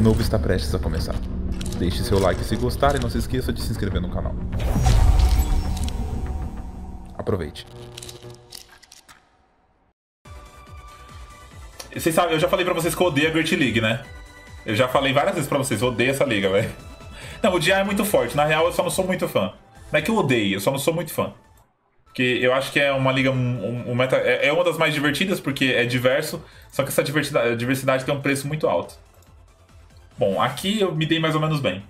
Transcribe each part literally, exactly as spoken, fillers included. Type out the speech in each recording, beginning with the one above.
novo está prestes a começar. Deixe seu like se gostar e não se esqueça de se inscrever no canal. Aproveite. Vocês sabem, eu já falei pra vocês que eu odeio a Great League, né? Eu já falei várias vezes pra vocês, eu odeio essa liga, velho. Não, o odiar é muito forte. Na real, eu só não sou muito fã. Não é que eu odeio, eu só não sou muito fã. Porque eu acho que é uma liga... Um, um meta, é, é uma das mais divertidas, porque é diverso. Só que essa diversidade, diversidade tem um preço muito alto. Bom, aqui eu me dei mais ou menos bem.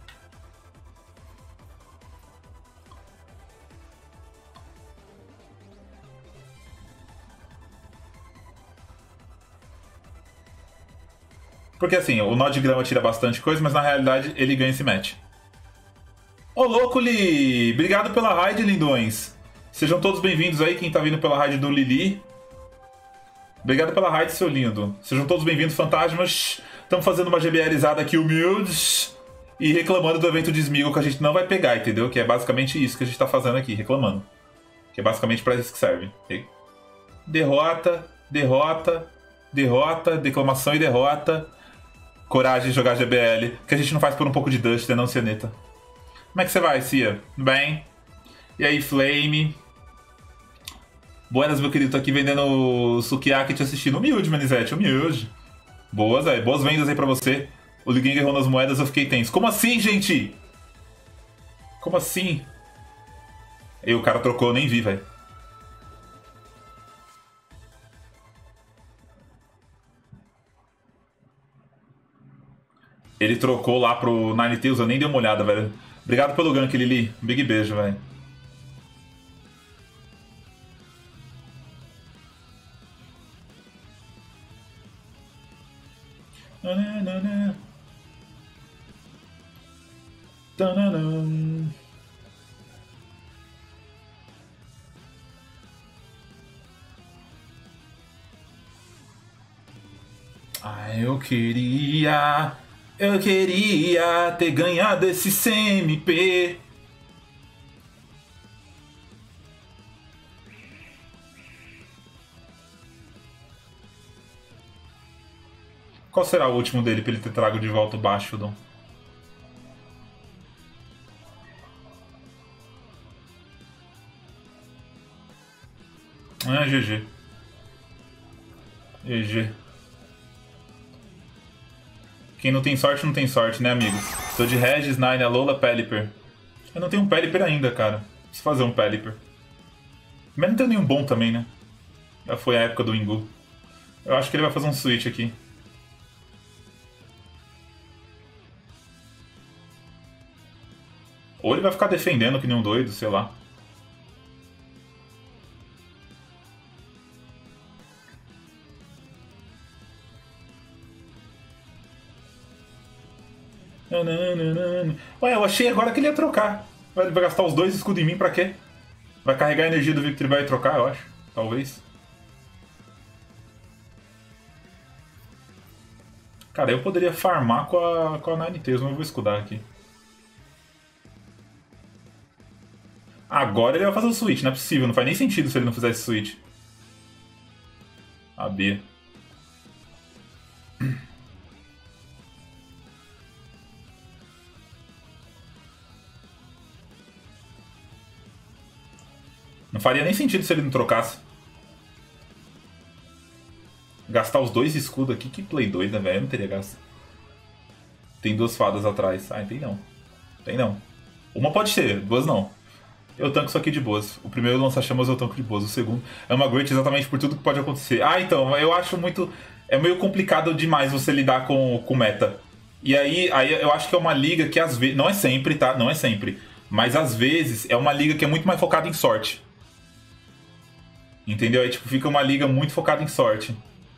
Porque assim, o nó de grama tira bastante coisa, mas na realidade ele ganha esse match. Ô louco, Li! Obrigado pela raid, lindões! Sejam todos bem-vindos aí, quem tá vindo pela raid do Lili. Obrigado pela raid, seu lindo. Sejam todos bem-vindos, fantasmas. Estamos fazendo uma GBLizada aqui humildes e reclamando do evento de Smeagol que a gente não vai pegar, entendeu? Que é basicamente isso que a gente tá fazendo aqui, reclamando. Que é basicamente pra isso que serve. Okay? Derrota, derrota, derrota, declamação e derrota. Coragem de jogar G B L, que a gente não faz por um pouco de dust, né, não, Cianeta? Como é que você vai, Cia? Bem? E aí, Flame? Buenas, meu querido, tô aqui vendendo sukiyaki e te assistindo. Humilde, Manizete, humilde. Boas, velho. Boas vendas aí pra você. O Liguinho errou nas moedas, eu fiquei tenso. Como assim, gente? Como assim? E o cara trocou, eu nem vi, velho. Ele trocou lá pro Ninetales, eu nem dei uma olhada, velho. Obrigado pelo gank, Lili. Um big beijo, velho. Ah, eu queria... Eu queria ter ganhado esse C M P. Qual será o último dele pra ele ter trago de volta o baixo, Dom? Ah, G G. G G. Quem não tem sorte, não tem sorte, né, amigo? Tô de Regis, Nine, Alola, Pelipper. Eu não tenho um Pelipper ainda, cara. Preciso fazer um Pelipper. Mas não tenho nenhum bom também, né? Já foi a época do Wingu. Eu acho que ele vai fazer um switch aqui. Ou ele vai ficar defendendo que nem um doido, sei lá. Ué, eu achei agora que ele ia trocar. Vai gastar os dois escudos em mim pra quê? Vai carregar a energia do Victory Bell e trocar, eu acho. Talvez. Cara, eu poderia farmar com a, com a Ninetales, mas eu vou escudar aqui. Agora ele vai fazer o switch, não é possível. Não faz nem sentido se ele não fizesse switch. A B. Não faria nem sentido se ele não trocasse. Gastar os dois escudos aqui, que play doida, velho. Eu não teria gasto. Tem duas fadas atrás. Ah, tem não. Tem não. Uma pode ser, duas não. Eu tanco isso aqui de boas. O primeiro lança-chamas eu tanco de boas. O segundo é uma great exatamente por tudo que pode acontecer. Ah, então, eu acho muito... É meio complicado demais você lidar com, com meta. E aí, aí eu acho que é uma liga que às vezes... Não é sempre, tá? Não é sempre. Mas às vezes é uma liga que é muito mais focada em sorte. Entendeu? Aí tipo, fica uma liga muito focada em sorte.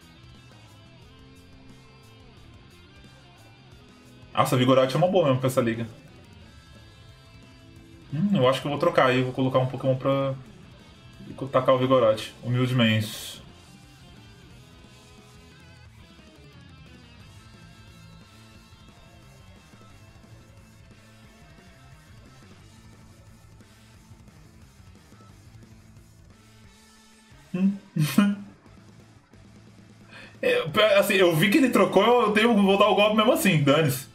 Nossa, Vigoroth é uma boa mesmo pra essa liga. Hum, eu acho que eu vou trocar aí. Eu vou colocar um Pokémon pra tacar o Vigoroth. Humildemente. Hum. É, Assim, eu vi que ele trocou, eu tenho, vou dar o golpe mesmo assim, dane-se.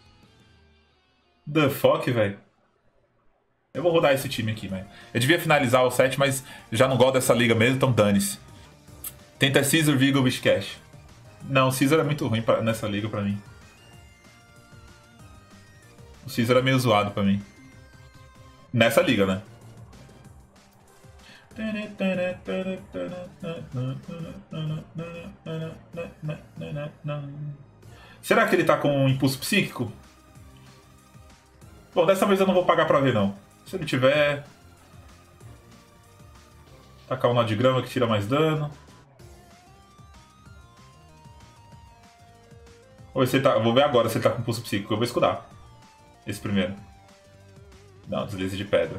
The fuck, velho. Eu vou rodar esse time aqui, velho. Eu devia finalizar o set, mas já não gosto dessa liga mesmo, então dane-se. Tenta Caesar, Vigo, Wishcash. Não, o Caesar é muito ruim pra, nessa liga pra mim. O Caesar é meio zoado pra mim. Nessa liga, né? Será que ele tá com um impulso psíquico? Bom, dessa vez eu não vou pagar pra ver, não. Se ele tiver... Tacar um nó de grama que tira mais dano. Vou ver, se ele tá... vou ver agora se ele tá com impulso psíquico. Eu vou escudar. Esse primeiro. Não, deslize de pedra.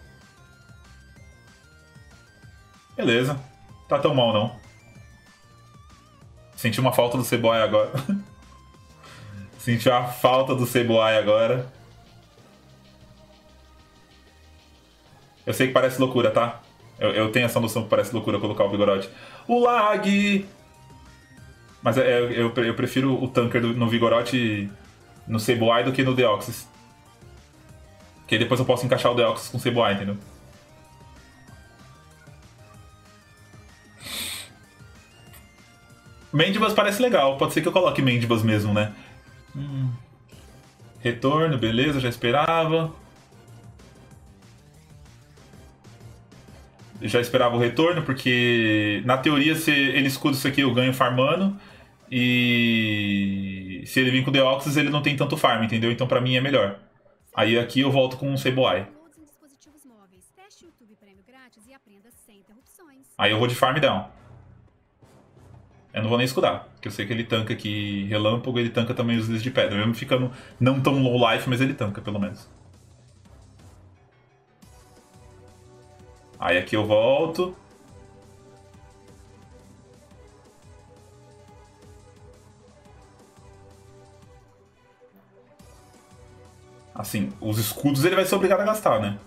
Beleza. Tá tão mal, não. Senti uma falta do Ceboy agora. Senti a falta do Ceboy agora. Eu sei que parece loucura, tá? Eu, eu tenho essa noção que parece loucura colocar o Vigorote. O lag! Mas é, eu, eu, eu prefiro o tanker do, no Vigorote no Ceboy do que no Deoxys. Porque depois eu posso encaixar o Deoxys com o Ceboy, entendeu? Mandibas parece legal. Pode ser que eu coloque Mandibas mesmo, né? Hum. Retorno, beleza, já esperava. Já esperava o retorno, porque na teoria se ele escuda isso aqui eu ganho farmando. E se ele vir com o Deoxys ele não tem tanto farm, entendeu? Então pra mim é melhor. Aí aqui eu volto com um Ceboy. Aí eu vou de farm down. Eu não vou nem escudar, porque eu sei que ele tanca aqui relâmpago, ele tanca também os deslizes de pedra. Mesmo ficando não tão low life, mas ele tanca pelo menos. Aí aqui eu volto. Assim, os escudos ele vai ser obrigado a gastar, né?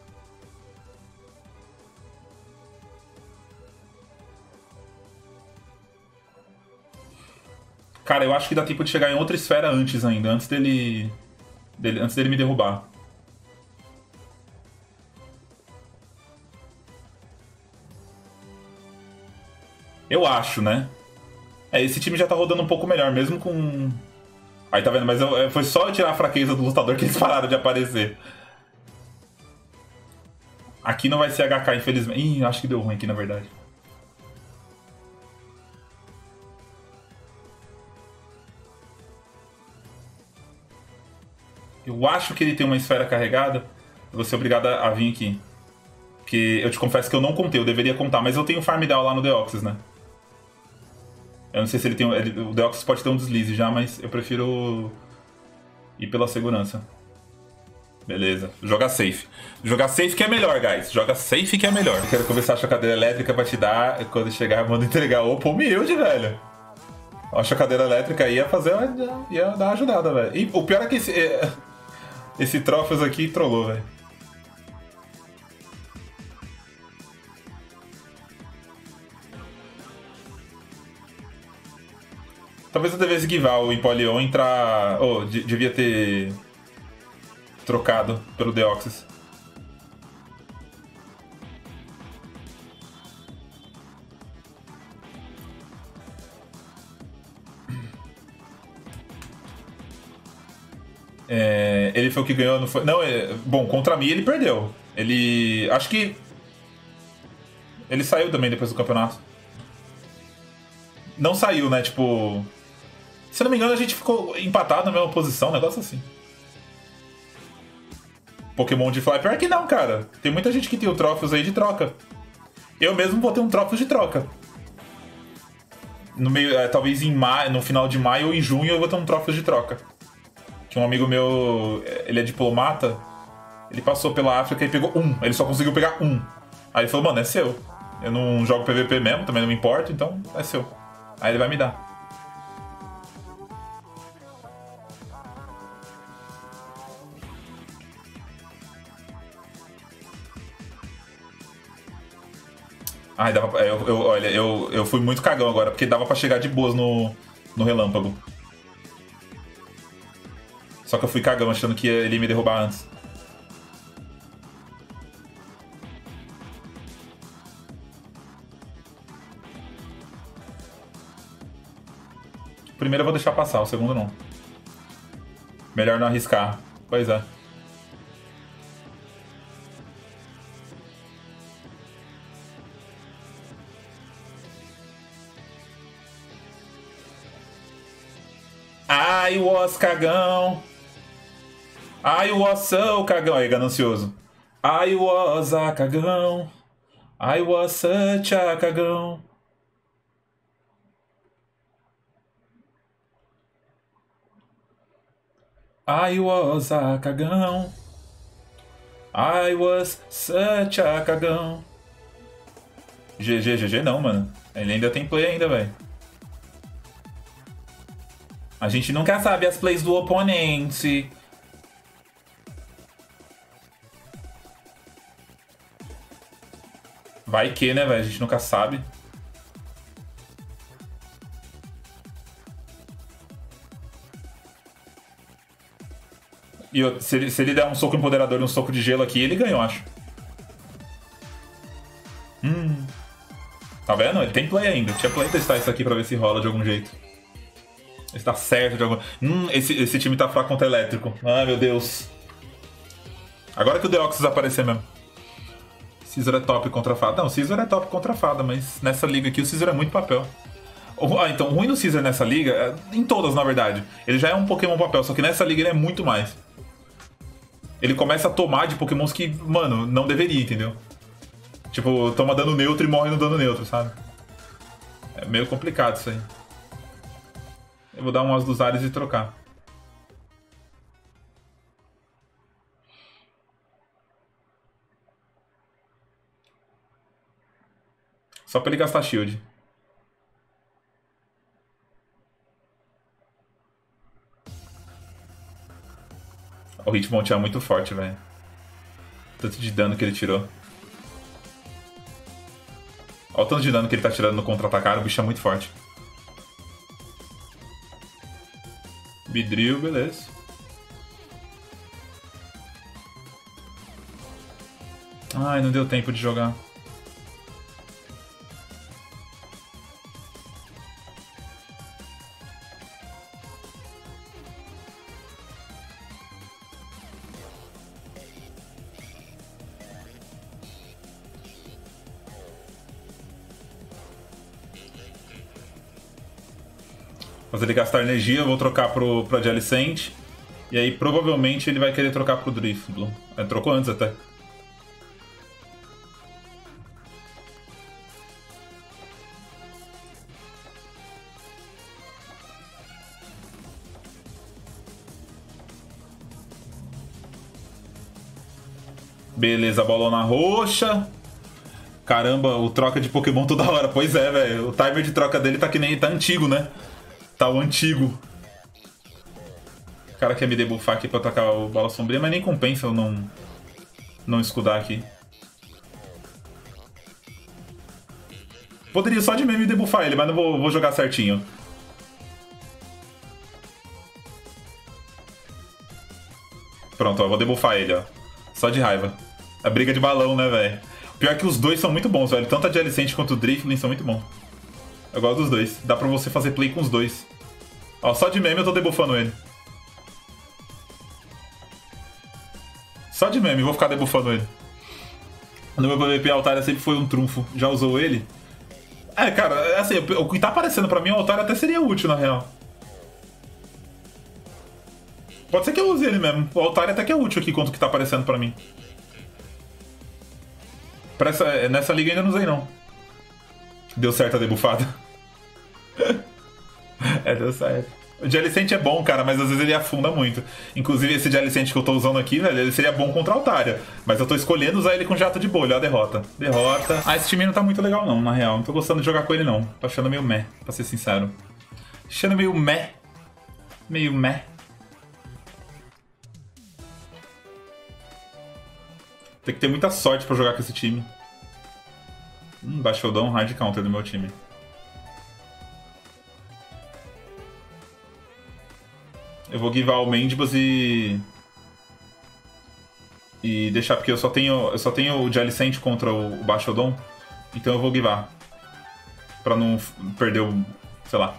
Cara, eu acho que dá tempo de chegar em outra esfera antes ainda, antes dele, dele, antes dele me derrubar. Eu acho, né? É, esse time já tá rodando um pouco melhor, mesmo com... Aí tá vendo, mas eu, foi só eu tirar a fraqueza do lutador que eles pararam de aparecer. Aqui não vai ser H K, infelizmente. Ih, acho que deu ruim aqui, na verdade. Eu acho que ele tem uma esfera carregada. Eu vou ser obrigado a vir aqui. Porque eu te confesso que eu não contei, eu deveria contar. Mas eu tenho Farm Down lá no Deoxys, né? Eu não sei se ele tem... Ele, o Deoxys pode ter um deslize já, mas eu prefiro ir pela segurança. Beleza. Joga safe. Jogar safe que é melhor, guys. Joga safe que é melhor. Eu quero começar a chocadeira elétrica pra te dar. Quando chegar, manda entregar. Opa, humilde, velho. A chocadeira elétrica ia fazer... Ia dar uma ajudada, velho. E o pior é que esse... Esse Trófeos aqui trollou, velho. Talvez eu devesse givar o Empoleon e entrar... Oh, devia ter... trocado pelo Deoxys. É, ele foi o que ganhou, não foi? Não, é, bom, contra mim ele perdeu. Ele... Acho que... Ele saiu também depois do campeonato. Não saiu, né? Tipo... Se eu não me engano, a gente ficou empatado na mesma posição, um negócio assim. Pokémon de Fly. Pior que não, cara. Tem muita gente que tem o Trófeos aí de troca. Eu mesmo vou ter um Trófeos de troca. No meio, é, talvez em maio, no final de maio ou em junho eu vou ter um Trófeos de troca. Que um amigo meu, ele é diplomata, ele passou pela África e pegou um. Ele só conseguiu pegar um. Aí ele falou, mano, é seu. Eu não jogo P V P mesmo, também não me importo, então é seu. Aí ele vai me dar. Ai, dava pra, eu, eu, olha, eu, eu fui muito cagão agora, porque dava pra chegar de boas no, no relâmpago. Só que eu fui cagão, achando que ele ia me derrubar antes. O primeiro eu vou deixar passar, o segundo não. Melhor não arriscar. Pois é. I was cagão. I was so cagão. Aí, ganancioso. I was a cagão. I was such a cagão. I was a cagão. I was such a cagão. G G, G G não, mano. Ele ainda tem play ainda, velho. A gente nunca sabe as plays do oponente. Vai que, né, velho? A gente nunca sabe. E eu, se, ele, se ele der um soco empoderador e um soco de gelo aqui, ele ganhou, acho. Hum. Tá vendo? Ele tem play ainda. Tinha play testar isso aqui pra ver se rola de algum jeito. Se tá certo de algum... Hum, esse, esse time tá fraco contra elétrico. Ai, meu Deus. Agora que o Deoxys aparecer mesmo. Caesar é top contra fada. Não, Caesar é top contra fada, mas nessa liga aqui o Caesar é muito papel. Ah, então, o ruim do Caesar nessa liga, em todas na verdade, ele já é um Pokémon papel, só que nessa liga ele é muito mais. Ele começa a tomar de Pokémons que, mano, não deveria, entendeu? Tipo, toma dano neutro e morre no dano neutro, sabe? É meio complicado isso aí. Eu vou dar umas dos ares e trocar. Só pra ele gastar shield. O Hitmon é muito forte, velho. Tanto de dano que ele tirou. Olha o tanto de dano que ele tá tirando no contra-atacar, o bicho é muito forte. Beedrill, beleza. Ai, não deu tempo de jogar. Fazer ele gastar energia, eu vou trocar pro, pro Jellicent. E aí provavelmente ele vai querer trocar pro Drifbloom. Ele trocou antes até. Beleza, bolona roxa. Caramba, o troca de Pokémon toda hora. Pois é, velho. O timer de troca dele tá que nem... tá antigo, né? Tá o antigo. O cara quer me debuffar aqui pra atacar o Bola Sombria, mas nem compensa eu não... não escudar aqui. Poderia só de meme debuffar ele, mas não vou, vou jogar certinho. Pronto, ó, vou debuffar ele, ó. Só de raiva. É briga de balão, né, velho? Pior que os dois são muito bons, velho. Tanto a Jellicent quanto o Drifblim são muito bons. Eu gosto dos dois. Dá pra você fazer play com os dois. Ó, só de meme eu tô debuffando ele. Só de meme, vou ficar debuffando ele. No meu P V P, a Altaria sempre foi um trunfo. Já usou ele? É, cara, assim, o que tá aparecendo pra mim, o Altaria até seria útil, na real. Pode ser que eu use ele mesmo. O Altaria até que é útil aqui quanto que tá aparecendo pra mim. Pra essa, nessa liga ainda não usei, não. Deu certo a debuffada. É, deu certo. O Jellicent é bom, cara, mas às vezes ele afunda muito. Inclusive, esse Jellicent que eu tô usando aqui, velho, ele seria bom contra a Altaria. Mas eu tô escolhendo usar ele com jato de bolha, ó, a derrota. Derrota. Ah, esse time não tá muito legal, não, na real. Não tô gostando de jogar com ele, não. Tô achando meio meh, pra ser sincero. Achando meio meh. Meio meh. Tem que ter muita sorte pra jogar com esse time. Hum, Baixodão hard counter do meu time. Eu vou givar o Mandibus e... E deixar, porque eu só tenho, eu só tenho o de Alicente contra o Baixodon. Então eu vou givar. Pra não perder o... sei lá.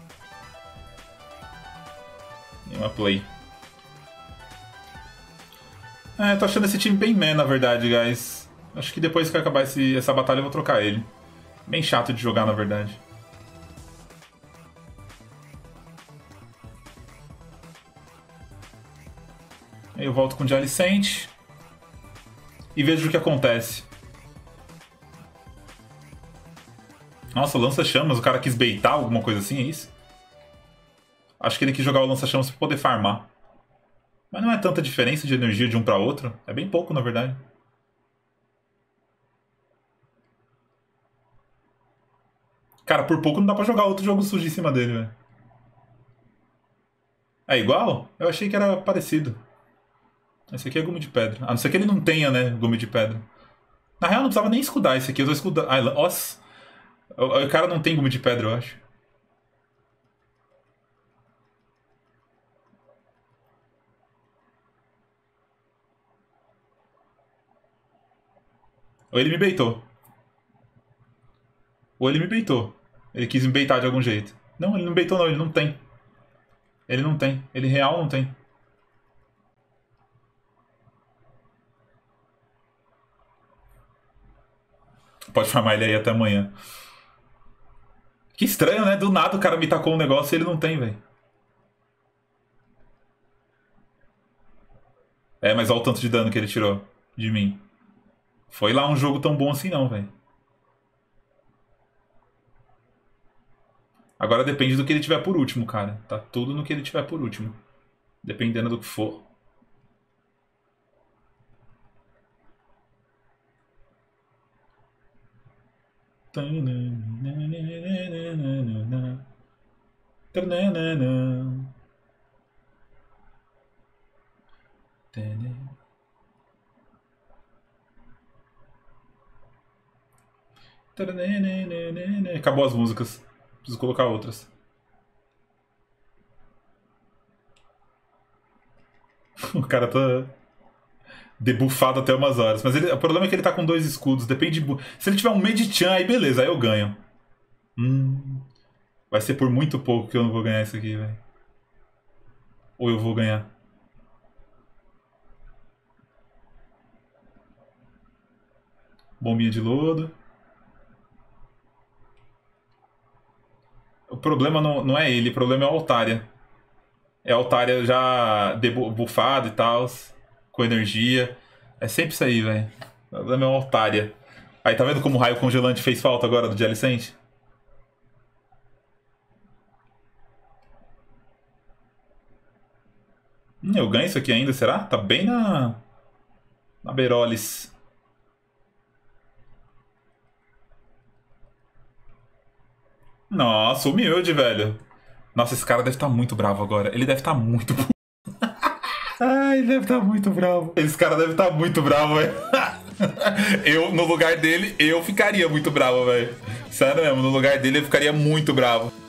Nenhuma play. É, tô achando esse time bem meh, na verdade, guys. Acho que depois que acabar esse, essa batalha eu vou trocar ele. Bem chato de jogar, na verdade. Aí eu volto com o de Alicente. E vejo o que acontece. Nossa, o lança-chamas, o cara quis baitar alguma coisa assim, é isso? Acho que ele quis jogar o lança-chamas pra poder farmar. Mas não é tanta diferença de energia de um pra outro. É bem pouco, na verdade. Cara, por pouco não dá pra jogar outro jogo sujo em cima dele, velho. É igual? Eu achei que era parecido. Esse aqui é gume de pedra. A não ser que ele não tenha, né, gume de pedra. Na real, não precisava nem escudar esse aqui. Eu tô escudando... Ai, nossa. O, o cara não tem gume de pedra, eu acho. Ou ele me baitou. Ou ele me baitou. Ele quis me baitar de algum jeito. Não, ele não baitou não, ele não tem. Ele não tem. Ele real não tem. Pode farmar ele aí até amanhã. Que estranho, né? Do nada o cara me tacou um negócio e ele não tem, velho. É, mas olha o tanto de dano que ele tirou de mim. Foi lá um jogo tão bom assim não, velho. Agora depende do que ele tiver por último, cara. Tá tudo no que ele tiver por último. Dependendo do que for. Acabou as músicas. Preciso colocar outras. O cara tá debuffado até umas horas. Mas ele, o problema é que ele tá com dois escudos. Depende de... Se ele tiver um Medichan, aí beleza, aí eu ganho. Hum, vai ser por muito pouco que eu não vou ganhar isso aqui, velho. Ou eu vou ganhar. Bombinha de lodo. O problema não, não é ele, o problema é a Altaria. É a Altaria já debuffada e tal, com energia. É sempre isso aí, velho. O problema é a Altaria. Aí, tá vendo como o raio congelante fez falta agora do de Alicente? Hum, eu ganho isso aqui ainda, será? Tá bem na... Na Beirolis. Nossa, humilde, velho. Nossa, esse cara deve estar muito bravo agora. Ele deve estar muito... Ai, ele deve estar muito bravo. Esse cara deve estar muito bravo, velho. Eu, no lugar dele, eu ficaria muito bravo, velho. Sério mesmo, no lugar dele eu ficaria muito bravo.